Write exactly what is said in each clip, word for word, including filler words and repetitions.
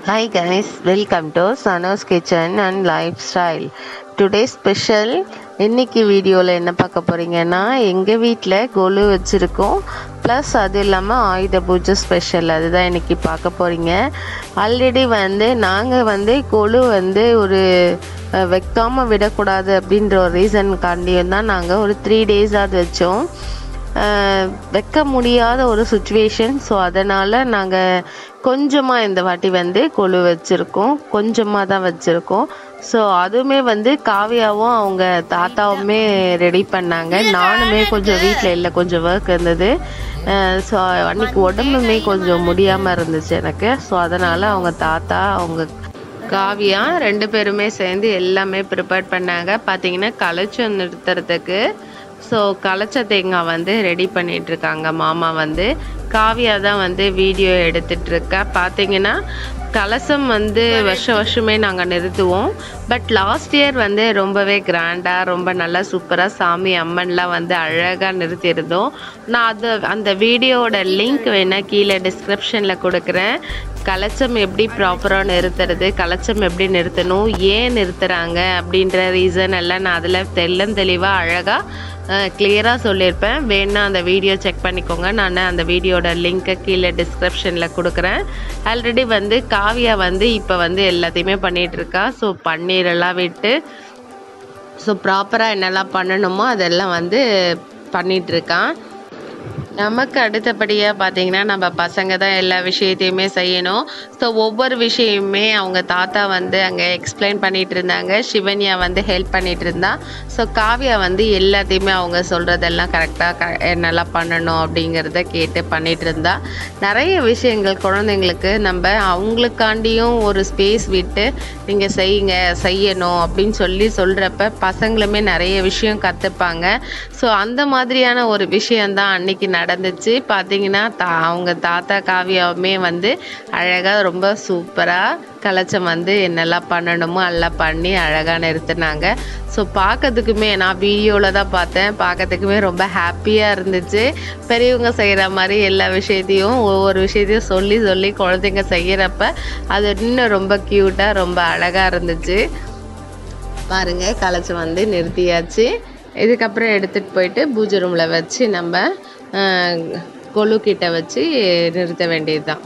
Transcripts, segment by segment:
Hi guys, welcome to Sano's Kitchen and Lifestyle. Today special இன்னைக்கு வீடியோவில் என்ன பார்க்க போகிறீங்கன்னா எங்கள் வீட்டில் கொலு வச்சுருக்கோம். ப்ளஸ் அது இல்லாமல் ஆயுத பூஜை ஸ்பெஷல் அதுதான் இன்றைக்கி பார்க்க போகிறீங்க. ஆல்ரெடி வந்து நாங்கள் வந்து கொலு வந்து ஒரு வைக்காமல் விடக்கூடாது அப்படின்ற ஒரு ரீசனுக்காண்டியும் தான் நாங்கள் ஒரு த்ரீ டேஸாவது வச்சோம். வைக்க முடியாத ஒரு சுச்சுவேஷன். ஸோ அதனால் நாங்கள் கொஞ்சமாக இந்த வாட்டி வந்து கொலு வச்சுருக்கோம், கொஞ்சமாக தான் வச்சுருக்கோம். ஸோ அதுவுமே வந்து காவியாவும் அவங்க தாத்தாவுமே ரெடி பண்ணாங்க. நானுமே கொஞ்சம் வீட்டில் இல்லை, கொஞ்சம் ஒர்க் இருந்தது. ஸோ அன்றைக்கி உடம்புமே கொஞ்சம் முடியாமல் இருந்துச்சு எனக்கு. ஸோ அதனால் அவங்க தாத்தா அவங்க காவியா ரெண்டு பேருமே சேர்ந்து எல்லாமே ப்ரிப்பேர் பண்ணாங்க. பார்த்தீங்கன்னா கலச்சம் நிறுத்துறதுக்கு ஸோ கலச்ச தேங்காய் வந்து ரெடி பண்ணிகிட்ருக்காங்க மாமா வந்து. காவியா தான் வந்து வீடியோ எடுத்துகிட்ருக்கா. பார்த்தீங்கன்னா கலசம் வந்து வருஷம் வருஷமே நாங்கள் நிறுத்துவோம். பட் லாஸ்ட் இயர் வந்து ரொம்பவே கிராண்டாக ரொம்ப நல்லா சூப்பராக சாமி அம்மன்லாம் வந்து அழகாக நிறுத்தியிருந்தோம். நான் அது அந்த வீடியோவோட லிங்க் வேணால் கீழே டிஸ்கிரிப்ஷனில் கொடுக்குறேன். கலச்சம் எப்படி ப்ராப்பராக நிறுத்துறது, கலச்சம் எப்படி நிறுத்தணும், ஏன் நிறுத்துகிறாங்க அப்படின்ற ரீசன் எல்லாம் நான் அதில் தெல்லம் தெளிவாக அழகாக கிளியராக சொல்லியிருப்பேன். வேணா அந்த வீடியோ செக் பண்ணிக்கோங்க. நான் அந்த வீடியோட லிங்க்கை கீழே டிஸ்கிரிப்ஷனில் கொடுக்குறேன். ஆல்ரெடி வந்து காவியா வந்து இப்போ வந்து எல்லாத்தையுமே பண்ணிகிட்ருக்கா. ஸோ பன்னீரெல்லாம் விட்டு ஸோ ப்ராப்பராக என்னெல்லாம் பண்ணணுமோ அதெல்லாம் வந்து பண்ணிகிட்ருக்கான். நமக்கு அடுத்தபடியாக பார்த்திங்கன்னா நம்ம பசங்க தான் எல்லா விஷயத்தையுமே செய்யணும். ஸோ ஒவ்வொரு விஷயமுமே அவங்க தாத்தா வந்து அங்கே எக்ஸ்பிளைன் பண்ணிகிட்டு இருந்தாங்க. சிவன்யா வந்து ஹெல்ப் பண்ணிகிட்டு இருந்தா. ஸோ காவியா வந்து எல்லாத்தையுமே அவங்க சொல்கிறதெல்லாம் கரெக்டாக க என்னெல்லாம் பண்ணணும் அப்படிங்கிறத கேட்டு பண்ணிகிட்டு இருந்தா. நிறைய விஷயங்கள் குழந்தைங்களுக்கு நம்ம அவங்களுக்காண்டியும் ஒரு ஸ்பேஸ் விட்டு நீங்கள் செய்யுங்க செய்யணும் அப்படின்னு சொல்லி சொல்கிறப்ப பசங்களுமே நிறைய விஷயம் கற்றுப்பாங்க. ஸோ அந்த மாதிரியான ஒரு விஷயந்தான் அன்னைக்கு நடந்துச்சு. பார்த்தீங்கன்னா தா அவங்க தாத்தா காவியாவுமே வந்து அழகாக ரொம்ப சூப்பராக கலச்சம் வந்து என்னெல்லாம் பண்ணணுமோ எல்லாம் பண்ணி அழகாக நிறுத்தினாங்க. ஸோ பார்க்கறதுக்குமே நான் வீடியோவில் தான் பார்த்தேன், பார்க்கறதுக்குமே ரொம்ப ஹாப்பியாக இருந்துச்சு. பெரியவங்க செய்கிற மாதிரி எல்லா விஷயத்தையும் ஒவ்வொரு விஷயத்தையும் சொல்லி சொல்லி குழந்தைங்க செய்கிறப்ப அது இன்னும் ரொம்ப க்யூட்டாக ரொம்ப அழகாக இருந்துச்சு. பாருங்கள் கலச்சம் வந்து நிறுத்தியாச்சு. இதுக்கப்புறம் எடுத்துகிட்டு போயிட்டு பூஜை ரூமில் வச்சு நம்ம கொலு கிட்ட வச்சு நிறுத்த வேண்டியது தான்.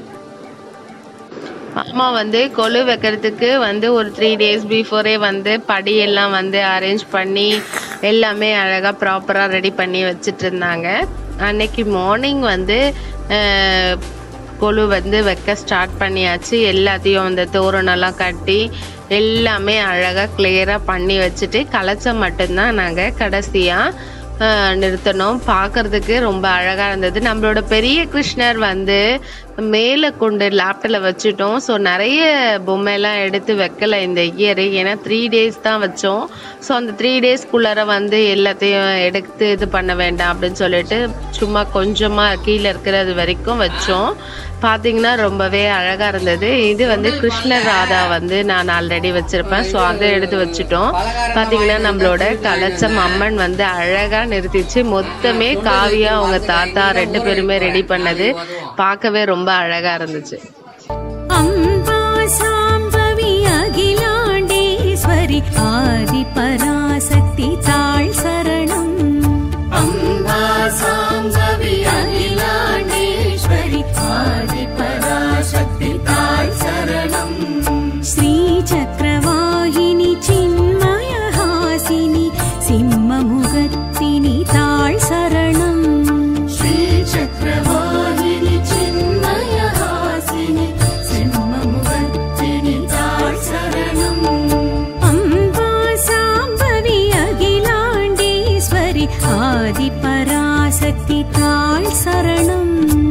மாமா வந்து கொலு வைக்கிறதுக்கு வந்து ஒரு த்ரீ டேஸ் பிஃபோரே வந்து படியெல்லாம் வந்து அரேஞ்ச் பண்ணி எல்லாமே அழகாக ப்ராப்பராக ரெடி பண்ணி வச்சுட்டு இருந்தாங்க. அன்னைக்கு மார்னிங் வந்து கொலு வந்து வைக்க ஸ்டார்ட் பண்ணியாச்சு. எல்லாத்தையும் அந்த தோரணெல்லாம் கட்டி எல்லாமே அழகாக கிளியராக பண்ணி வச்சுட்டு கலச்சம் மட்டும்தான் நாங்கள் கடைசியாக நிறுத்தணும். பார்க்குறதுக்கு ரொம்ப அழகாக இருந்தது. நம்மளோட பெரிய கிருஷ்ணர் வந்து மேலே கொண்டு லேப்டில் வச்சுட்டோம். ஸோ நிறைய பொம்மையெல்லாம் எடுத்து வைக்கலை இந்த இயரு, ஏன்னா த்ரீ டேஸ் தான் வச்சோம். ஸோ அந்த த்ரீ டேஸ்க்குள்ளார வந்து எல்லாத்தையும் எடுத்து இது பண்ண வேண்டாம் அப்படின்னு சொல்லிட்டு சும்மா கொஞ்சமாக கீழே இருக்கிறது வரைக்கும் வச்சோம். பார்த்தீங்கன்னா ரொம்பவே அழகாக இருந்தது. இது வந்து கிருஷ்ணர் ராதா வந்து நான் ஆல்ரெடி வச்சுருப்பேன். ஸோ அதை எடுத்து வச்சுட்டோம். பார்த்தீங்கன்னா நம்மளோட கலச்சம் அம்மன் வந்து அழகாக நிறுத்திச்சு. மொத்தமே காவியா அவங்க தாத்தா ரெண்டு பேருமே ரெடி பண்ணது பார்க்கவே ரொம்ப அழகாக இருந்துச்சு. அம்பா சாம்பவி அகிலாண்டேஸ்வரி ஆதி பராசக்தி தாழ் சரணம். அம்பா சாம்பவி அகிலாண்டேஸ்வரி ஆதி பராசக்தி தாழ் சரணம். ஸ்ரீ சக்கரவாகினி சின்மய ஹாசினி சிம்ம முகத்தினி தாழ் சரணம். ஸ்ரீ சக்கரவாகினி சின்மய ஹாசினி சிம்ம முகத்தினி தாழ் சரணம். அம்பா சாம்பவி அகிலாண்டேஸ்வரி ஆதி பராசக்தி தாழ் சரணம்.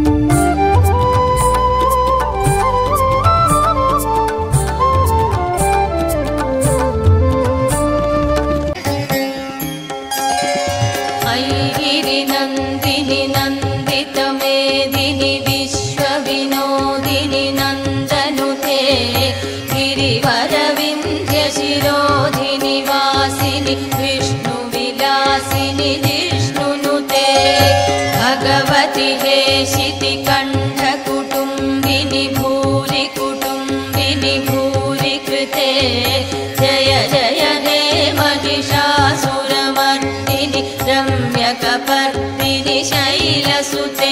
नंदिनी नंदित मेदिनी विश्व विनोदिनी नंदनुते गिरिवर विंध्य शिरोधिनी वासिनी विष्णु विलासिनी जिष्णुनुते भगवती हेशिति कंठ कुटुंबिनी भूरि कुटुंब शैलसुते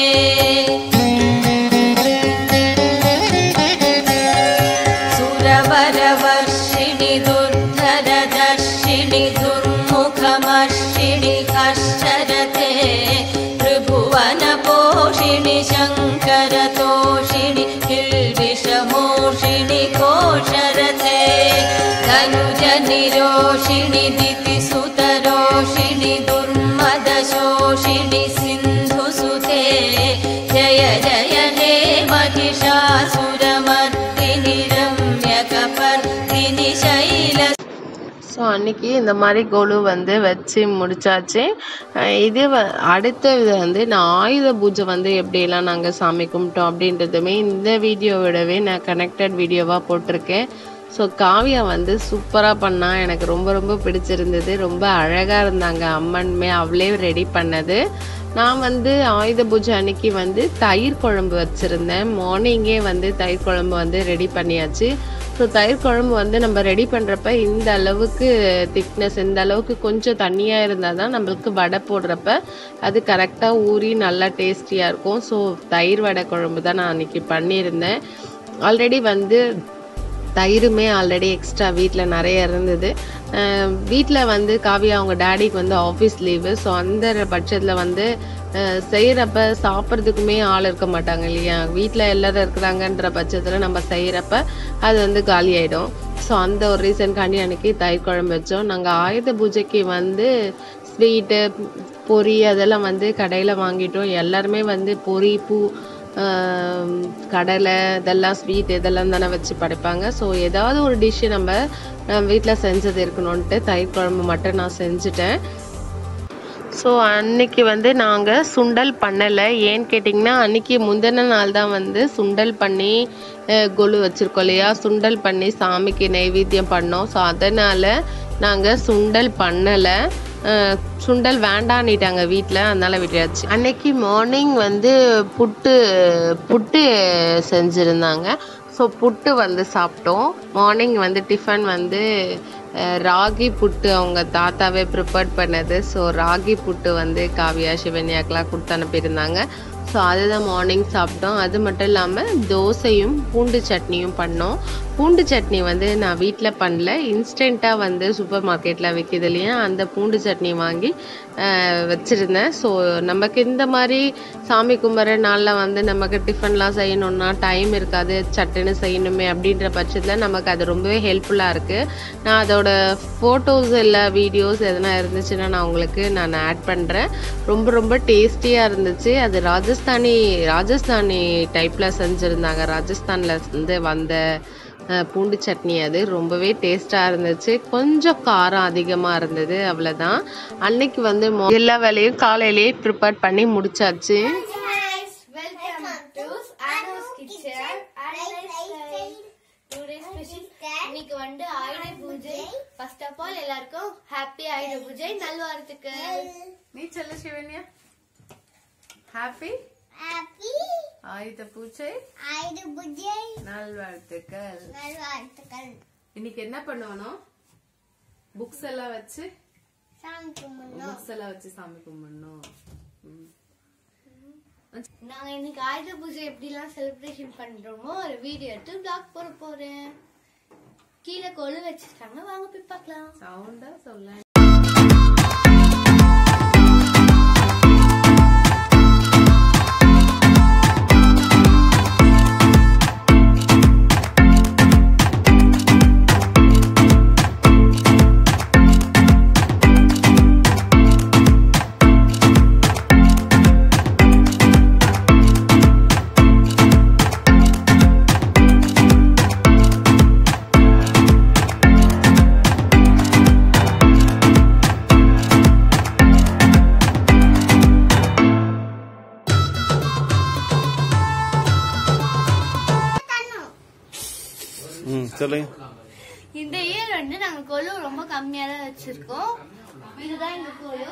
सुरवरवर्षिणि दुर्धरदर्शिनि दुर्मुखमर्षिणि हर्षरते त्रिभुवनपोषिणि शङ्करतोषिणि किल्बिषमोषिणि कोशरते धनुजनिरोषिणि दितिसुतरोषिणि दुर्मदशोषिणि सिन्धुसुते जय जय हे महिषासुरमर्दिनि रम्यकपर्दिनि शैल ஸோ அன்றைக்கி இந்த மாதிரி கொலு வந்து வச்சு முடித்தாச்சு. இது வ அடுத்தது வந்து நான் ஆயுத பூஜை வந்து எப்படியெல்லாம் நாங்கள் சாமி கும்பிட்டோம் அப்படின்றதுமே இந்த வீடியோவிடவே நான் கனெக்டட் வீடியோவாக போட்டிருக்கேன். ஸோ காவியா வந்து சூப்பராக பண்ணா, எனக்கு ரொம்ப ரொம்ப பிடிச்சிருந்தது. ரொம்ப அழகாக இருந்தாங்க அம்மனுமே, அவளே ரெடி பண்ணது. நான் வந்து ஆயுத பூஜை அன்னைக்கு வந்து தயிர் குழம்பு வச்சுருந்தேன். மார்னிங்கே வந்து தயிர் குழம்பு வந்து ரெடி பண்ணியாச்சு. ஸோ தயிர் குழம்பு வந்து நம்ம ரெடி பண்ணுறப்ப இந்த அளவுக்கு திக்னஸ், இந்த அளவுக்கு கொஞ்சம் தண்ணியாக இருந்தால் தான் நம்மளுக்கு வடை போடுறப்ப அது கரெக்டாக ஊறி நல்லா டேஸ்டியாக இருக்கும். ஸோ தயிர் வடை குழம்பு தான் நான் அன்றைக்கி பண்ணியிருந்தேன். ஆல்ரெடி வந்து தயிருமே ஆல்ரெடி எக்ஸ்ட்ரா வீட்டில் நிறைய இருந்தது. வீட்டில் வந்து காவியா அவங்க டேடிக்கு வந்து ஆஃபீஸ் லீவு. ஸோ அந்த பட்சத்தில் வந்து செய்கிறப்ப சாப்பிட்றதுக்குமே ஆள் இருக்க மாட்டாங்க இல்லையா, வீட்டில் எல்லோரும் இருக்கிறாங்கன்ற பட்சத்தில் நம்ம செய்கிறப்ப அது வந்து காலி ஆகிடும். ஸோ அந்த ஒரு ரீசன்காண்டி அன்றைக்கி தயிர் குழம்பு வச்சோம். நாங்கள் ஆயுத பூஜைக்கு வந்து ஸ்வீட்டு பொரி அதெல்லாம் வந்து கடையில் வாங்கிட்டோம். எல்லாருமே வந்து பொரி பூ கடலை இதெல்லாம் ஸ்வீட் இதெல்லாம் தானே வச்சு படைப்பாங்க. ஸோ ஏதாவது ஒரு டிஷ்ஷு நம்ம வீட்டில் செஞ்சது இருக்கணும்ன்ட்டு தயிர் குழம்பு மட்டும் நான் செஞ்சுட்டேன். ஸோ அன்னைக்கு வந்து நாங்கள் சுண்டல் பண்ணலை. ஏன்னு கேட்டிங்கன்னா அன்றைக்கி முந்தின நாள் தான் வந்து சுண்டல் பண்ணி கொலு வச்சுருக்கோம் இல்லையா, சுண்டல் பண்ணி சாமிக்கு நைவேத்தியம் பண்ணோம். ஸோ அதனால் நாங்கள் சுண்டல் பண்ணலை. சுண்டல் வேண்டான்னிட்டாங்க வீட்டில், அதனால் விட்டாச்சு. அன்னைக்கு மார்னிங் வந்து புட்டு புட்டு செஞ்சுருந்தாங்க. ஸோ புட்டு வந்து சாப்பிட்டோம். மார்னிங் வந்து டிஃபன் வந்து ராகி புட்டு அவங்க தாத்தாவே ப்ரிப்பேர் பண்ணது. ஸோ ராகி புட்டு வந்து காவியா சிவன்யாக்கெலாம் கொடுத்து அனுப்பியிருந்தாங்க. ஸோ அதுதான் மார்னிங் சாப்பிட்டோம். அது மட்டும் இல்லாமல் தோசையும் பூண்டு சட்னியும் பண்ணோம். பூண்டு சட்னி வந்து நான் வீட்டில் பண்ணல, இன்ஸ்டண்ட்டாக வந்து சூப்பர் மார்க்கெட்டில் விற்கிது இல்லையா, அந்த பூண்டு சட்னி வாங்கி வச்சுருந்தேன். ஸோ நமக்கு இந்த மாதிரி சாமி கும்பிட்ற நாளில் வந்து நமக்கு டிஃபன்லாம் செய்யணுன்னா டைம் இருக்காது, சட்டுன்னு செய்யணுமே அப்படின்ற பட்சத்தில் நமக்கு அது ரொம்பவே ஹெல்ப்ஃபுல்லாக இருக்குது. நான் அதோட ஃபோட்டோஸ் இல்லை வீடியோஸ் எதனா இருந்துச்சுன்னா நான் உங்களுக்கு நான் ஆட் பண்ணுறேன். ரொம்ப ரொம்ப டேஸ்டியாக இருந்துச்சு. அது ராஜஸ்தானி ராஜஸ்தானி டைப்பில் செஞ்சுருந்தாங்க. ராஜஸ்தானில் இருந்து வந்த பூண்டு சட்னி, அது ரொம்பவே டேஸ்ட்டாக இருந்துச்சு. கொஞ்சம் காரம் அதிகமாக இருந்தது, அவ்வளோதான். அன்னைக்கு வந்து எல்லா வேலையும் காலையிலேயே ப்ரிப்பேர் பண்ணி முடிச்சாச்சு. இன்னைக்கு வந்து Ayudha Puja. First of all எல்லாருக்கும் ஹாப்பி ஆயுத பூஜை நல்வாழ்த்துக்கள். நீ சொல்ல சிவன்யா, ஹாப்பி ஹாப்பி ஆயுத பூஜை ஆயுத பூஜை நல்வாழ்த்துக்கள். நல்வாழ்த்துக்கள். இன்னைக்கு என்ன பண்ணுவோம், புக்ஸ் எல்லாம் வச்சு சாமி கும்பிடணும். புக்ஸ் எல்லாம் வச்சு சாமி கும்பிடணும். நாங்க இன்னைக்கு ஆயுத பூஜை எப்படிலாம் செலிப்ரேஷன் பண்றோமோ ஒரு வீடியோ எடுத்து பிளாக் போட போறேன். கீழே கொலு வச்சிருக்காங்க, வாங்க போய் பார்க்கலாம். சவுண்டா சொல்ல. இந்த இயர் வந்து நாங்க கொலு ரொம்ப கம்மியா தான் வச்சிருக்கோம். இதுதான் எங்க கொலு.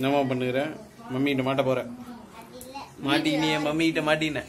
என்னமா பண்ணுற? மம்மிகிட்ட மாட்ட போற? மாட்டினியே, மம்மிகிட்ட மாட்டின.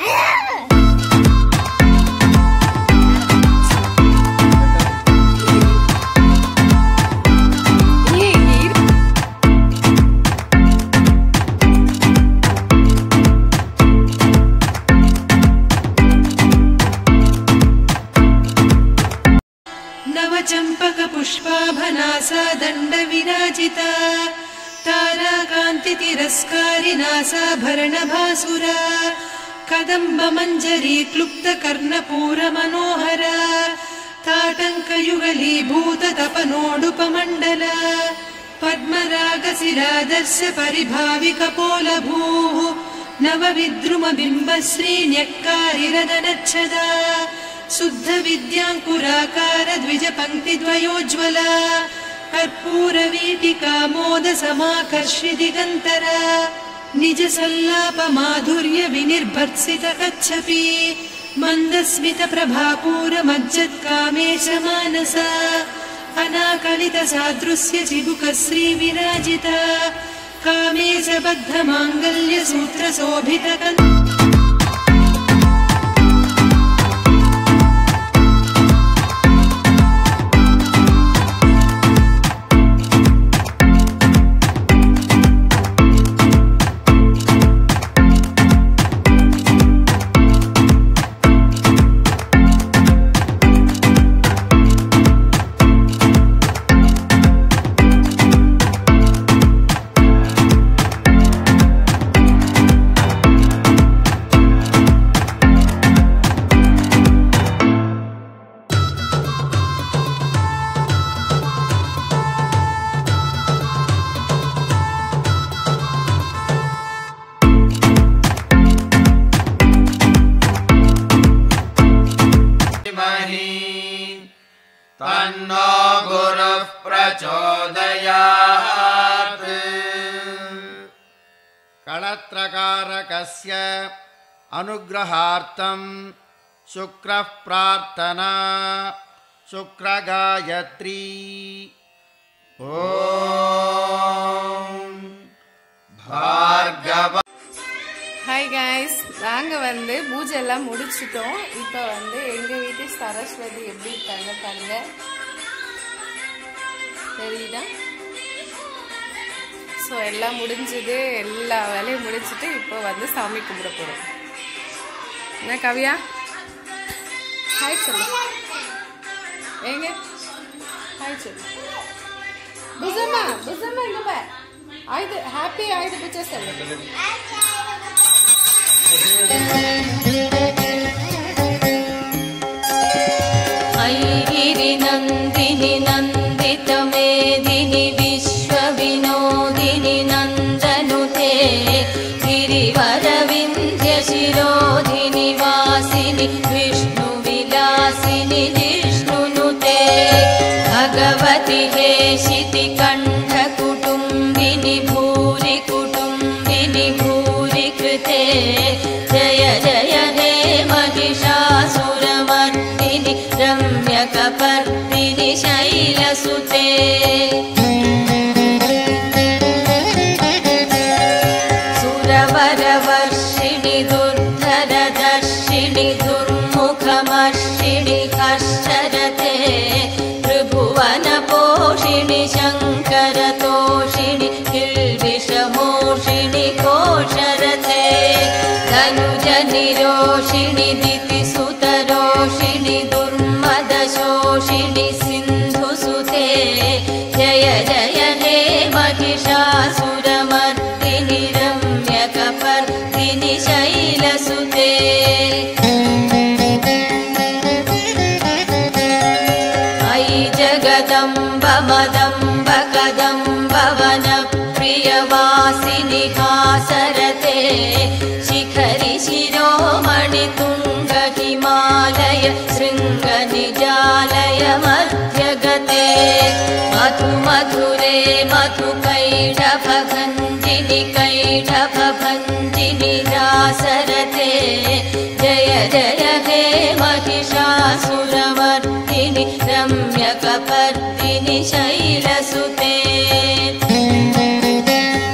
चंपक पुष्पाभनासा दंड विराजिता ताराकांति तिरस्कारिनासा भरण भासुरा कदंब मंजरी क्लुप्त कर्णपूर मनोहरा ताटंक युगली भूत तपनोडुपमंडल पद्मराग सिरादर्श परिभावि कपोल भूः नव विद्रुम बिंब श्रीन्यक्कारिरदनच्छदा शुद्ध विद्यांकुराकार द्विज पंक्ति द्वयोज्ज्वला कर्पूर वीटिका मोद समाकर्षि दिगंतरा निज सल्लाप माधुर्य विनिर्भर्त्सित कच्छपि मंदस्मित प्रभापूर मज्जत् कामेश मानसा अनाकलित सादृश्य चिबुक श्री विराजिता कामेश बद्ध मांगल्य सूत्र शोभित तन्नो गुरुः प्रचोदयात्। कलत्रकारकस्य अनुग्रहार्थं शुक्रः प्रार्थना शुक्रगायत्री। ॐ भार्गव। ஹாய் கைஸ், நாங்கள் வந்து பூஜை எல்லாம் முடிச்சிட்டோம். இப்போ வந்து எங்கள் வீட்டு சரஸ்வதி எப்படி இருக்காங்க பாருங்க, தெரியுதா? ஸோ எல்லாம் முடிஞ்சது, எல்லா வேலையும் முடிச்சுட்டு இப்போ வந்து சாமி கும்பிட போகிறோம். என்ன கவியா, ஹாய் சொல்லு. ஏங்க ஹாய் சொல்லு. புசம்மா புசம்மா இங்கே பார், ஆயுத ஹாப்பி ஆயுத பூஜை சொல்லு. ऐगिरि नन्दिनि नन्दित मेदिनि विश्वविनोदिनि नन्दनुते गिरिवरविन्ध्य शिरोधिनि वासिनि विष्णुविलासिनि जिष्णुनुते भगवति हेशिति कण्ठ कुटुम्बिनि भूरि कुटुम्बिनि भूरि कृते जय जय हे महिषासुरमर्दिनि रम्यकपर्दिनि शैलसुते सुरवरवर्षिणि दुर्धरदर्शिनि दुर्मुखमर्षिणि कश्चरते त्रिभुवनपोषिणि शङ्करतोषिणि किल्बिषमोषिणि कोशरते धनुजनिरोषिणि दितिसुतरोषिणि दुर्मदशोषिणि सिन्धुसुते जय जय हे महिषासुरमर्दिनि रम्यकपर्दिनि शैलसुते अयि जगदम्ब मदम्ब कदम्ब वनप्रियवासिनि हासरते शिखरि शिरोमणि तुङ्ग हिमालय शृङ्ग निजालय मध्यगते मधु मधुरे मधु कैढभभञ्जिनि कैढभभञ्जिनि रासरते जय जय हे महिषासुरमर्दिनि रम्यकपर्दिनि शैलसुते